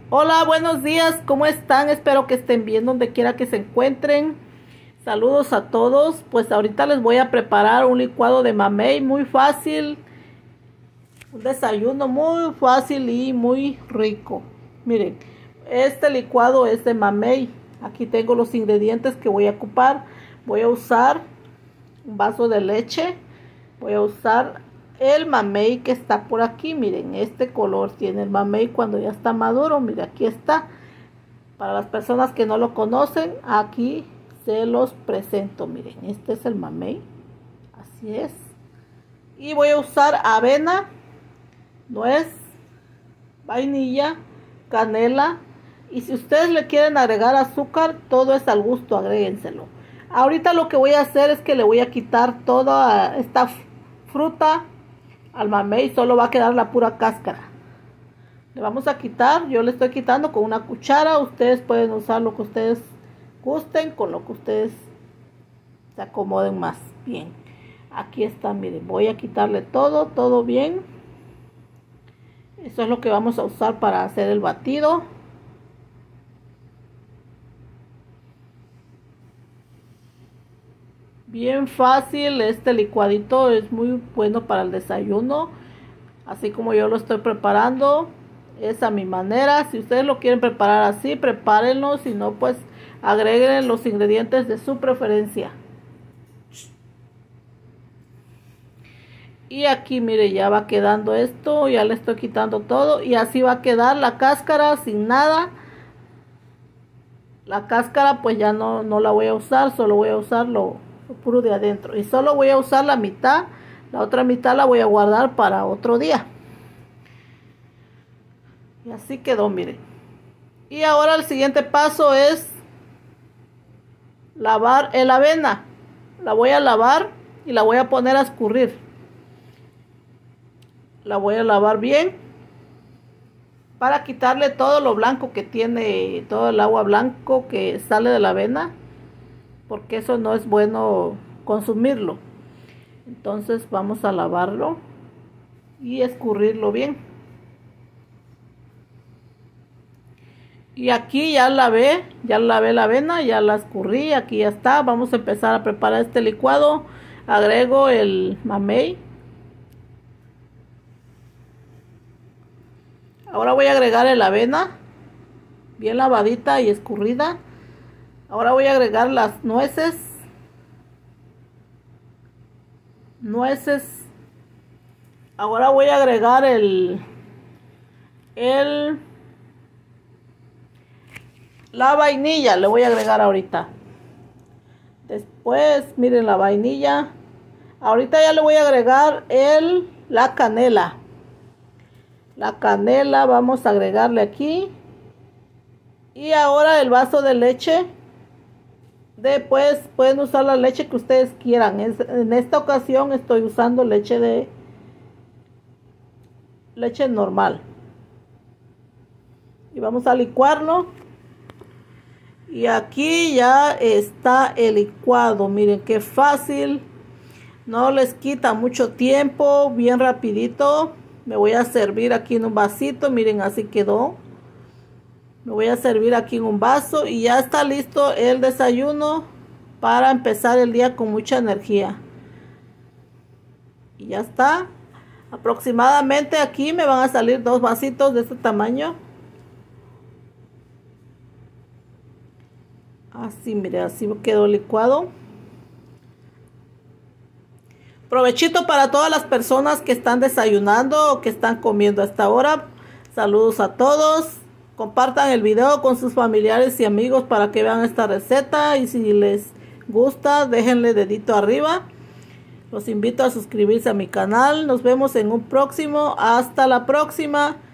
Hola, buenos días, ¿cómo están? Espero que estén bien donde quiera que se encuentren. Saludos a todos. Pues ahorita les voy a preparar un licuado de mamey muy fácil. Un desayuno muy fácil y muy rico. Miren, este licuado es de mamey. Aquí tengo los ingredientes que voy a ocupar. Voy a usar un vaso de leche. Voy a usar el mamey que está por aquí. Miren, este color tiene el mamey cuando ya está maduro. Miren, aquí está. Para las personas que no lo conocen, aquí se los presento. Miren, este es el mamey. Así es. Y voy a usar avena, nuez, vainilla, canela. Y si ustedes le quieren agregar azúcar, todo es al gusto, agréguenselo. Ahorita lo que voy a hacer es que le voy a quitar toda esta fruta al mamey, solo va a quedar la pura cáscara. Le vamos a quitar, yo le estoy quitando con una cuchara. Ustedes pueden usar lo que ustedes gusten, con lo que ustedes se acomoden más bien. Aquí está, miren, voy a quitarle todo bien. Eso es lo que vamos a usar para hacer el batido. Bien fácil, este licuadito es muy bueno para el desayuno. Así como yo lo estoy preparando, es a mi manera. Si ustedes lo quieren preparar así, prepárenlo. Si no, pues agreguen los ingredientes de su preferencia. Y aquí, mire, ya va quedando esto. Ya le estoy quitando todo. Y así va a quedar la cáscara sin nada. La cáscara pues ya no la voy a usar. Solo voy a usar lo puro de adentro. Y solo voy a usar la mitad. La otra mitad la voy a guardar para otro día. Y así quedó, miren. Y ahora el siguiente paso es lavar el avena. La voy a lavar y la voy a poner a escurrir. La voy a lavar bien para quitarle todo lo blanco que tiene, todo el agua blanco que sale de la avena, porque eso no es bueno consumirlo. Entonces vamos a lavarlo y escurrirlo bien. Y aquí ya lavé la avena, ya la escurrí, aquí ya está. Vamos a empezar a preparar este licuado. Agrego el mamey. Ahora voy a agregar la avena, bien lavadita y escurrida. Ahora voy a agregar las nueces. Ahora voy a agregar la vainilla, le voy a agregar ahorita. Después, miren la vainilla. Ahorita ya le voy a agregar la canela. La canela vamos a agregarle aquí. Y ahora el vaso de leche. Después pueden usar la leche que ustedes quieran. En esta ocasión estoy usando leche normal. Y vamos a licuarlo. Y aquí ya está el licuado. Miren qué fácil. No les quita mucho tiempo. Bien rapidito. Me voy a servir aquí en un vasito. Miren, así quedó. Me voy a servir aquí en un vaso. Y ya está listo el desayuno para empezar el día con mucha energía. Y ya está. Aproximadamente aquí me van a salir 2 vasitos de este tamaño. Así, mire, así quedó licuado. Provechito para todas las personas que están desayunando o que están comiendo a esta hora. Saludos a todos. Compartan el video con sus familiares y amigos para que vean esta receta. Y si les gusta, déjenle dedito arriba. Los invito a suscribirse a mi canal. Nos vemos en un próximo. Hasta la próxima.